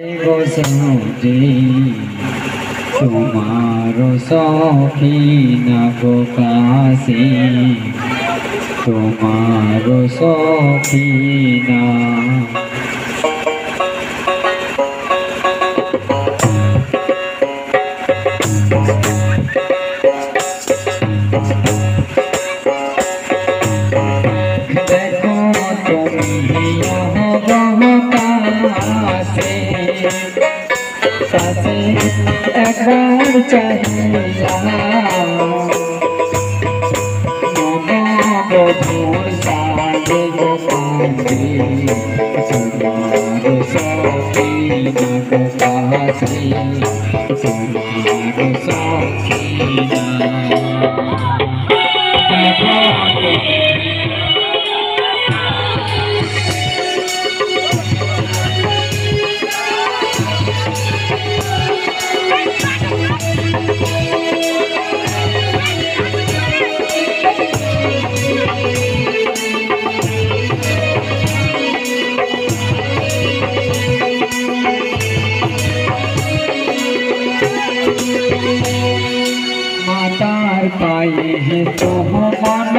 গোসাউজি তোমার সখিনা গো কাশি তোমার সখিনা দেখো তুমি কাছে একবার চাহিয়া মধুর সাজে গোপালে তোমার সখিনা গো কাশি তোমার সখিনা मातार पाए हैं तो मन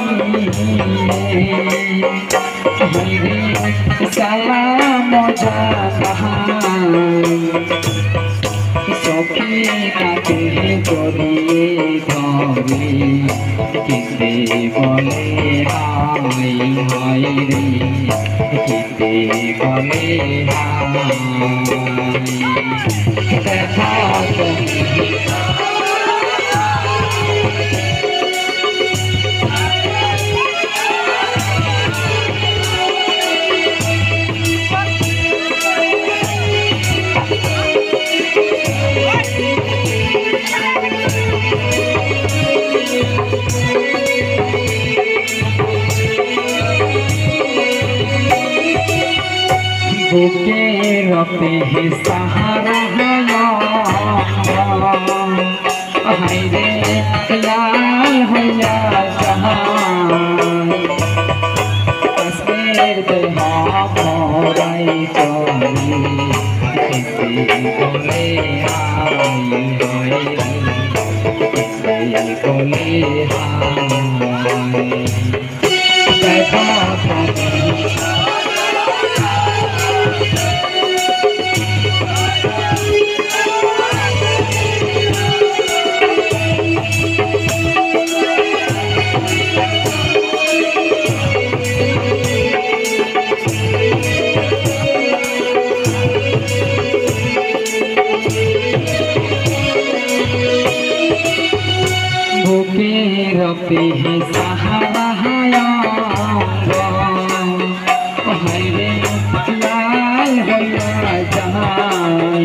दिए सलाम सखीना के करिए धरे किसे बोले हाय हाय रे किसे बोले हाय देखा बुके रखते हैं सहारा हाय रे लाल हैया जहां तस्वीर दे मोराई चोरी किसी बोले हाय हाय किसी बोले हाय देखो रखते हैं सहारा हाय रे लाल हैया जहां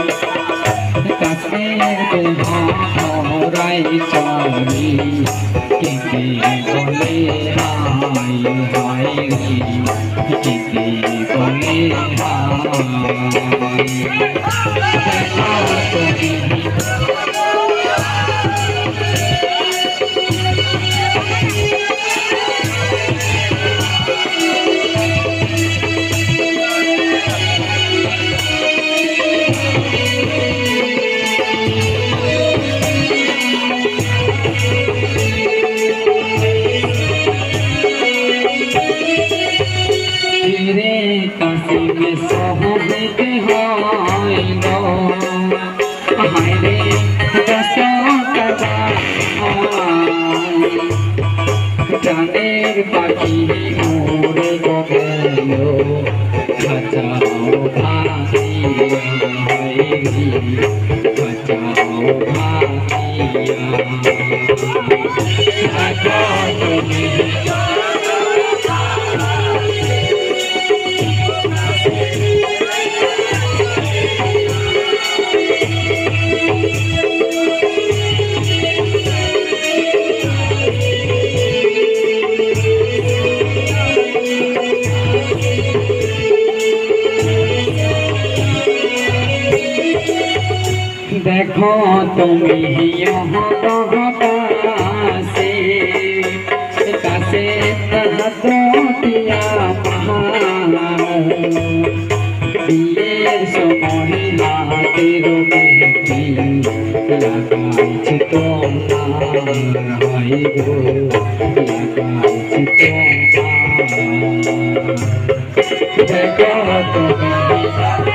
तस्वीर पे मोराई चोरी किसी बोले हाय हाय रे किसी बोले काशी में सोहबत होइलो हाय रे दसो कदा जानेर पाखी उड़े गेलो बचाओ भाइया हाय रे बचाओ भाइया देखो तुम यहाँ से कासे तहतोटिया दिए বিয়ের সময় হাতের মেহেদি লাগাইছি তোমার ভাই গো লাগাইছি তোমার দেখো তুমি